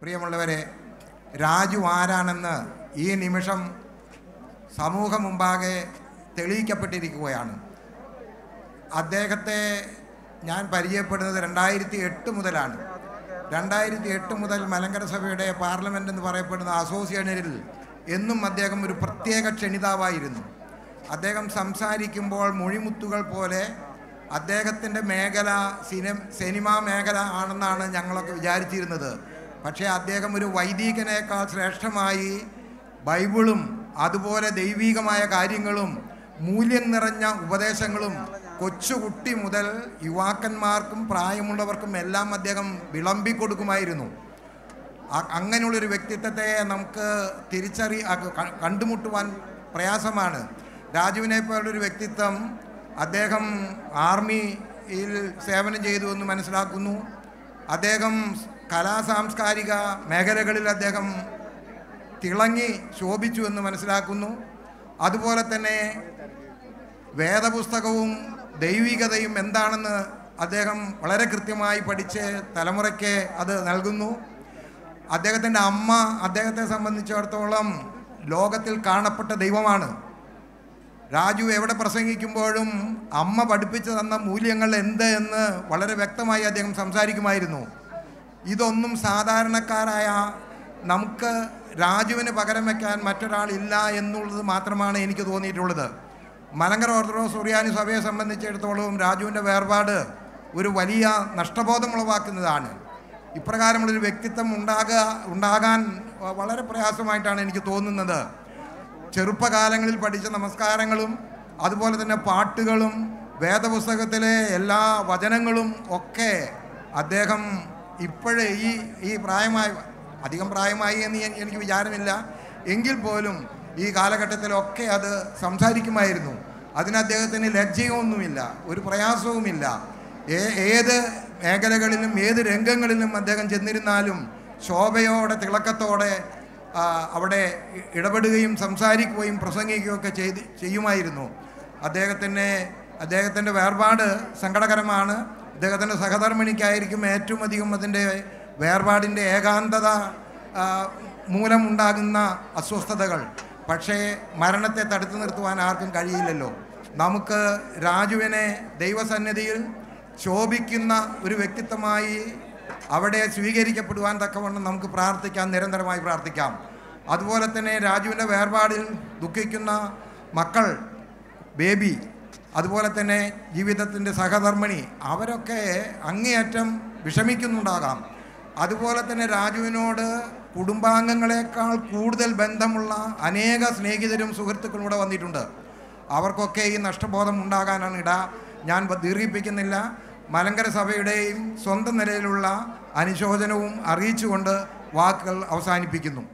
പ്രിയമുള്ളവരെ, രാജു ആരാണെന്ന് ഈ നിമിഷം സമൂഹം മുമ്പാകെ തെളിയിക്കപ്പെട്ടിരിക്കുകയാണ്. അദ്ദേഹത്തെ ഞാൻ പരിചയപ്പെടുന്നത് 2008 മുതലാണ്. 2008 മുതൽ മലങ്കര സഭയുടെ പാർലമെൻ്റ് എന്ന് പറയപ്പെടുന്ന അസോസിയേഷനിൽ എന്നും അദ്ദേഹം ഒരു പ്രത്യേക ക്ഷണിതാവായിരുന്നു. അദ്ദേഹം സംസാരിക്കുമ്പോൾ മൊഴിമുത്തുകൾ പോലെ അദ്ദേഹത്തിൻ്റെ മേഖല സിനിമാ മേഖല ആണെന്നാണ് ഞങ്ങളൊക്കെ വിചാരിച്ചിരുന്നത്. പക്ഷേ അദ്ദേഹം ഒരു വൈദികനേക്കാൾ ശ്രേഷ്ഠമായി ബൈബിളും അതുപോലെ ദൈവികമായ കാര്യങ്ങളും മൂല്യം നിറഞ്ഞ ഉപദേശങ്ങളും കൊച്ചുകുട്ടി മുതൽ യുവാക്കന്മാർക്കും പ്രായമുള്ളവർക്കും എല്ലാം അദ്ദേഹം വിളമ്പിക്കൊടുക്കുമായിരുന്നു. അങ്ങനെയുള്ളൊരു വ്യക്തിത്വത്തെ നമുക്ക് കണ്ടുമുട്ടുവാൻ പ്രയാസമാണ്. രാജുവിനെ പോലുള്ളൊരു വ്യക്തിത്വം അദ്ദേഹം ആർമിയിൽ സേവനം ചെയ്തു എന്ന് മനസ്സിലാക്കുന്നു. അദ്ദേഹം കലാസാംസ്കാരിക മേഖലകളിൽ അദ്ദേഹം തിളങ്ങി ശോഭിച്ചു എന്ന് മനസ്സിലാക്കുന്നു. അതുപോലെ തന്നെ വേദപുസ്തകവും ദൈവികതയും എന്താണെന്ന് അദ്ദേഹം വളരെ കൃത്യമായി പഠിച്ച് തലമുറയ്ക്ക് അത് നൽകുന്നു. അദ്ദേഹത്തിൻ്റെ അമ്മ അദ്ദേഹത്തെ സംബന്ധിച്ചിടത്തോളം ലോകത്തിൽ കാണപ്പെട്ട ദൈവമാണ്. രാജു എവിടെ പ്രസംഗിക്കുമ്പോഴും അമ്മ പഠിപ്പിച്ചു തന്ന മൂല്യങ്ങൾ എന്ത് എന്ന് വളരെ വ്യക്തമായി അദ്ദേഹം സംസാരിക്കുമായിരുന്നു. ഇതൊന്നും സാധാരണക്കാരായ നമുക്ക് രാജുവിന് പകരം വയ്ക്കാൻ മറ്റൊരാളില്ല എന്നുള്ളത് മാത്രമാണ് എനിക്ക് തോന്നിയിട്ടുള്ളത്. മലങ്കര ഓർത്തഡോക്സ് സുറിയാനി സഭയെ സംബന്ധിച്ചിടത്തോളം രാജുവിൻ്റെ വേർപാട് ഒരു വലിയ നഷ്ടബോധമുളവാക്കുന്നതാണ്. ഇപ്രകാരമുള്ളൊരു വ്യക്തിത്വം ഉണ്ടാകാൻ വളരെ പ്രയാസമായിട്ടാണ് എനിക്ക് തോന്നുന്നത്. ചെറുപ്പകാലങ്ങളിൽ പഠിച്ച നമസ്കാരങ്ങളും അതുപോലെ തന്നെ പാട്ടുകളും വേദപുസ്തകത്തിലെ എല്ലാ വചനങ്ങളും ഒക്കെ അദ്ദേഹം ഇപ്പോഴേ ഈ അധികം പ്രായമായി എന്ന് എനിക്ക് വിചാരമില്ല, എങ്കിൽ പോലും ഈ കാലഘട്ടത്തിലൊക്കെ അത് സംസാരിക്കുമായിരുന്നു. അതിന് അദ്ദേഹത്തിന് ലജ്ജയൊന്നുമില്ല, ഒരു പ്രയാസവുമില്ല. ഏത് മേഖലകളിലും ഏത് രംഗങ്ങളിലും അദ്ദേഹം ചെന്നിരുന്നാലും ശോഭയോടെ തിളക്കത്തോടെ അവിടെ ഇടപെടുകയും സംസാരിക്കുകയും പ്രസംഗിക്കുകയൊക്കെ ചെയ്യുമായിരുന്നു. അദ്ദേഹത്തിൻ്റെ വേർപാട് സങ്കടകരമാണ്. അദ്ദേഹത്തിൻ്റെ സഹധർമ്മിണിക്കായിരിക്കും ഏറ്റവും അധികം അതിൻ്റെ വേർപാടിൻ്റെ ഏകാന്തത മൂലമുണ്ടാകുന്ന അസ്വസ്ഥതകൾ. പക്ഷേ മരണത്തെ തടുത്തു നിർത്തുവാൻ ആർക്കും കഴിയില്ലല്ലോ. നമുക്ക് രാജുവിനെ ദൈവസന്നിധിയിൽ ശോഭിക്കുന്ന ഒരു വ്യക്തിത്വമായി അവിടെ സ്വീകരിക്കപ്പെടുവാൻ തക്കവണ്ണം നമുക്ക് പ്രാർത്ഥിക്കാം, നിരന്തരമായി പ്രാർത്ഥിക്കാം. അതുപോലെ തന്നെ രാജുവിൻ്റെ വേർപാടിൽ ദുഃഖിക്കുന്ന മക്കൾ, ബേബി, അതുപോലെ തന്നെ ജീവിതത്തിൻ്റെ സഹധർമ്മിണി, അവരൊക്കെ അങ്ങേയറ്റം വിഷമിക്കുന്നുണ്ടാകാം. അതുപോലെ തന്നെ രാജുവിനോട് കുടുംബാംഗങ്ങളെക്കാൾ കൂടുതൽ ബന്ധമുള്ള അനേക സ്നേഹിതരും സുഹൃത്തുക്കളും ഇവിടെ വന്നിട്ടുണ്ട്. അവർക്കൊക്കെ ഈ നഷ്ടബോധം ഉണ്ടാകാനാണ് ഞാൻ ദീർഘിപ്പിക്കുന്നില്ല. മലങ്കര സഭയുടെയും സ്വന്തം നിലയിലുള്ള അനുശോചനവും അറിയിച്ചുകൊണ്ട് വാക്കുകൾ അവസാനിപ്പിക്കുന്നു.